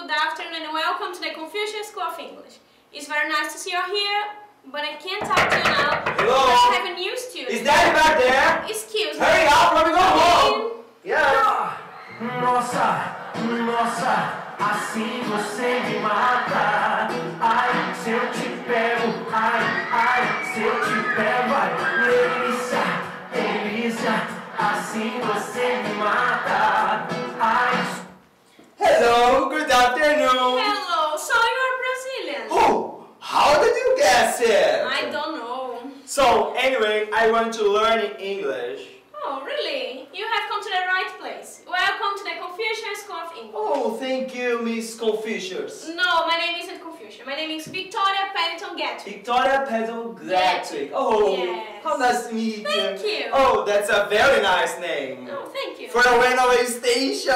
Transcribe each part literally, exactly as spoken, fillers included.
good afternoon, and welcome to the Confucius School of English. It's very nice to see you here, but I can't talk to you now. Hello? Because I have a new student. Is Daddy back there? Excuse me. Hurry up, let me go home! Yeah! Nossa, nossa, assim você me mata. Ai, se eu te pego, ai, ai, se eu te pego, ai, delícia, delícia, assim você me mata. Ai. Hello, good afternoon! Hello, so you're Brazilian? Oh, how did you guess it? I don't know. So, anyway, I want to learn English. Oh, really? You have come to the right place. Welcome to the Confucius School of English. Oh, thank you, Miss Confucius. No, my name isn't Confucius. My name is Victoria Pennington Gatwick. Victoria Pennington Gatwick. Oh, yes. How nice to meet you. Thank you. Oh, that's a very nice name. Oh, thank you. For a railway station.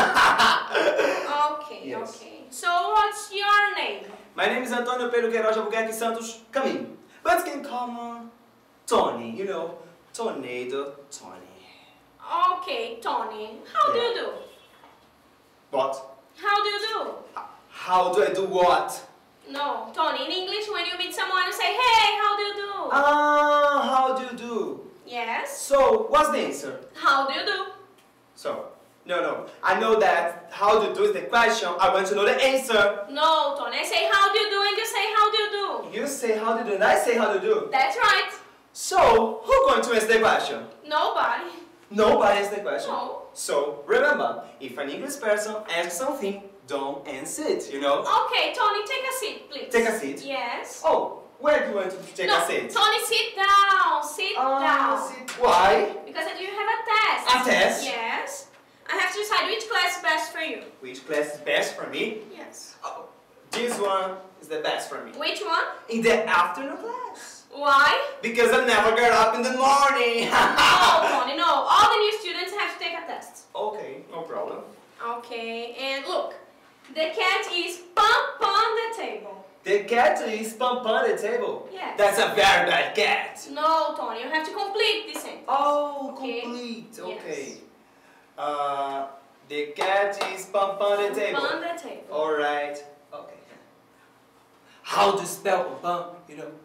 Okay, Yes. okay. So, what's your name? My name is Antônio Pedro Queiroz Albuquerque Santos Caminho. But you can call me Tony, you know, Tornado Tony. Okay, Tony. How do you do? What? How do you do? How do I do what? No, Tony, in English, when you meet someone, you say, hey, how do you do? Ah, how do you do? Yes. So, what's the answer? How do you do? So, no, no. I know that how do you do is the question. I want to know the answer. No, Tony, I say, how do you do? And you say, how do you do? You say how do you do and I say how do you do. That's right. So, who's going to answer the question? Nobody. Nobody answers the question. No. So, remember, if an English person asks something, don't answer it, you know? Okay, Tony, take a seat, please. Take a seat? Yes. Oh, where do you want to take no, a seat? Tony, sit down. Sit Ah, down. sit. Why? Because you have a test. A test? Yes. I have to decide which class is best for you. Which class is best for me? Yes. Oh, this one is the best for me. Which one? In the afternoon class. Why? Because I never get up in the morning. No, Tony, no. All the new students have to take a test. Okay, no problem. Okay, and look. The cat is pump on the table. The cat is pump on the table? Yes. That's a very bad cat. No, Tony, you have to complete the sentence. Oh, Okay. complete. Okay. Yes. Uh, the cat is pump on the table. On the table. Alright. Okay. How to spell pump, you know?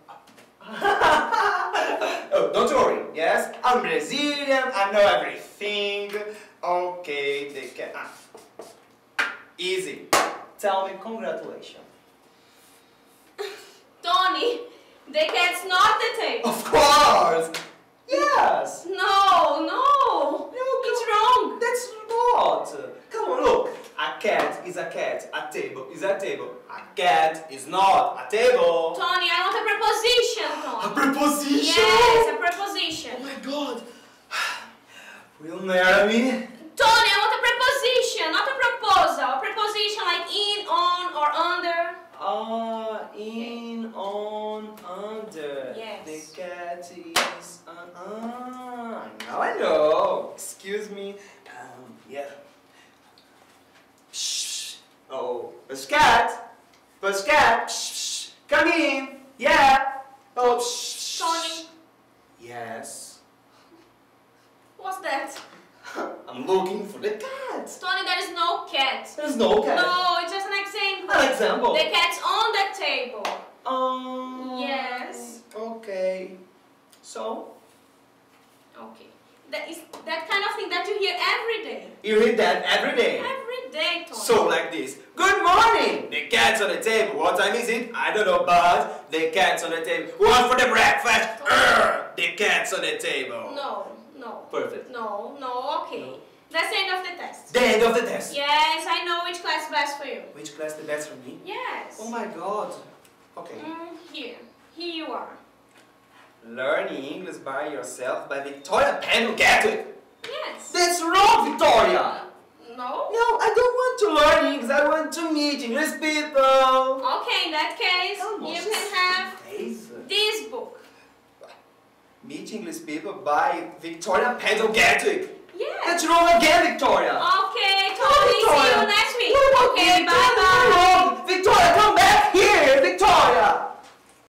Oh, don't worry. Yes, I'm Brazilian. I know everything. Okay, the cat. Ah. Easy. Tell me congratulations. Tony, the cat's not the table. Of course. Yes. No, no. It's wrong. That's not. Come on, look. A cat is a cat. A table is a table. A cat is not a table. Tony, I want a preposition, A Tony. preposition. Yes, a preposition. Oh my God. Will you marry me? Tony, I want a preposition, not a proposal. A preposition like in, on, or under. Ah, in, on, under. Yes. The cat is on. Ah, now I know. Excuse me. Um, yeah. Shh. Oh, Pussycat. Pussycat. Shh. Come in. Yeah. Oh, shh. Tony, Yes. what's that? I'm looking for the cat. Tony, there is no cat. There's no cat. No, it's just an example. An example. The cat's on the table. Um. Yes. Okay. So, Okay. That is that kind of thing that you hear every day. you hear that every day. Every day, Tony. So like this. Good morning. The cat's on the table. What time is it? I don't know, but the cat's on the table. What for the breakfast? Urgh, the cat's on the table. No, no. Perfect. No, no, okay. No. That's the end of the test. The end of the test. Yes, I know which class is best for you. Which class the best for me? Yes. Oh my God. Okay. Mm, here. Here you are. Learning English by yourself by Victoria Pennington Gatwick. Yes. That's wrong, Victoria. No? No, I don't want to learn English. I want to meet English people. Okay, in that case, Come on, you she's can have crazy. this book. Meet English people by Victoria Pennington Gatwick. Yes. That's wrong again, Victoria. Okay, Tony, see Victoria. you next week. What about Okay, me? bye-bye. Wrong. Victoria, come back.